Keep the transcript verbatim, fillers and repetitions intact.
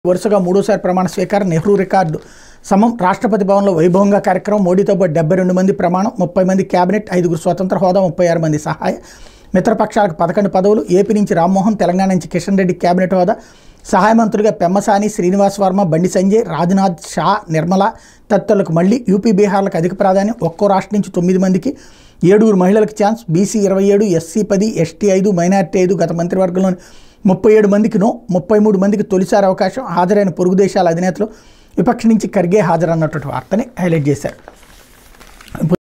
వరుసగా మూడోసారి ప్రమాణ స్వీకారం, నెహ్రూ రికార్డు సమం. రాష్ట్రపతి భవన్లో వైభవంగా కార్యక్రమం. మోడీతో పాటు డెబ్బై రెండు మంది ప్రమాణం, ముప్పై మంది క్యాబినెట్, ఐదుగురు స్వతంత్ర హోదా, ముప్పై ఆరు మంది సహాయ మిత్రపక్షాలకు పదకొండు పదవులు. ఏపీ నుంచి రామ్మోహన్, తెలంగాణ నుంచి కిషన్ రెడ్డి క్యాబినెట్ హోదా. సహాయ మంత్రులుగా పెమ్మసాని, శ్రీనివాస్ వర్మ, బండి సంజయ్, రాజ్నాథ్, షా, నిర్మల తదితరులకు మళ్లీ. యూపీ, బీహార్లకు అధిక ప్రాధాన్యం. ఒక్కో రాష్ట్రం నుంచి తొమ్మిది మందికి, ఏడుగురు మహిళలకు ఛాన్స్. బీసీ ఇరవై ఏడు, ఎస్సీ పది, ఎస్టీ ఐదు, మైనార్టీ ఐదు. గత మంత్రివర్గంలోని ముప్పై ఏడు మందికి నో, ముప్పై మూడు మందికి తొలిసారి అవకాశం. హాజరైన పొరుగు దేశాల అధినేతలు. విపక్ష నుంచి ఖర్గే హాజరన్నటువంటి వార్తని హైలైట్ చేశారు.